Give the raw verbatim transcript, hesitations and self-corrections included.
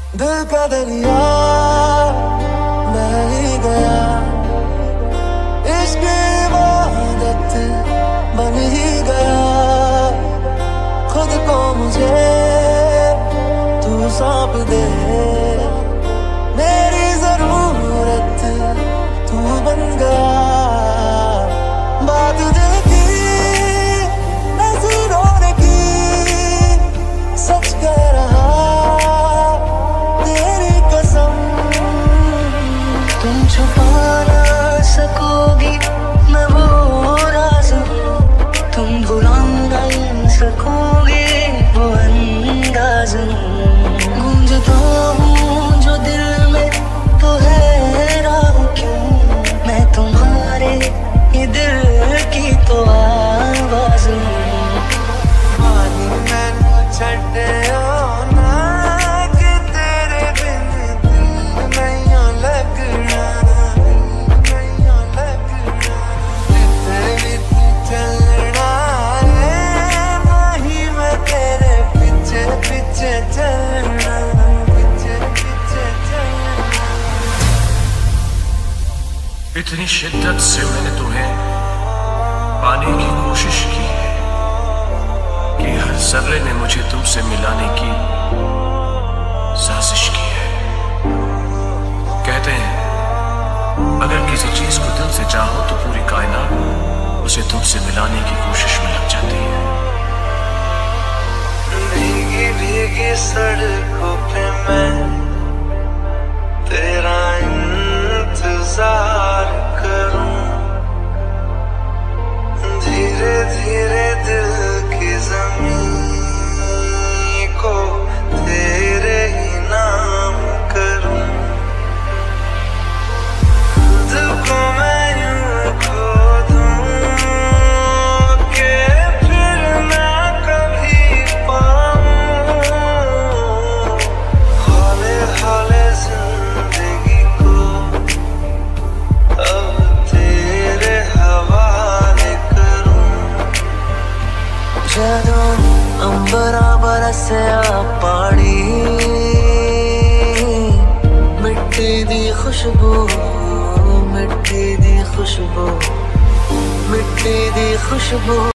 दिल का दरिया बह ही गया, इश्क इबादत बन ही गया। खुद को मुझे तू सौंप दे, मेरी जरूरत तू बन गया। बात दिल की नजरों ने की, सच कह रहा तेरी कसम। तुम छुपा ना सकोगी मैं वो राज, तुम भुला नहीं सकोगे वो अंदाज। गूंजता हूँ जो दिल में तो है राह क्यों, मैं तुम्हारे ये दिल की तो आवाज हूँ। पानी मैनू छड्डिया ना कि तेरे बिन दिल नहीं लगना, नहीं लगना। जिथे भी तू चलना है, नहीं मैं तेरे पीछे पीछे चलना, पीछे पीछे चलना। इतनी शिद्दत से मैंने तुम्हें पाने की कोशिश की है कि हर जर्रे ने मुझे तुमसे मिलाने की साजिश की है। कहते हैं अगर किसी चीज को दिल से चाहो तो पूरी कायनात उसे तुमसे मिलाने की कोशिश में लग जाती है। भीगी भीगी सड़कों पे मैं तेरा इंतजार करूं, धीरे धीरे दिल की ज़मीं को तेरे ही नाम करूं। दिल को मैं यूं खो दूं कि फिर ना कभी पाऊं। हौले हौले जिंदगी को अब तेरे हवाले करूं। जदों अंबरा बरसिया पानी, मिट्टी दी खुशबू, मिट्टी दी खुशबू, मिट्टी दी खुशबू।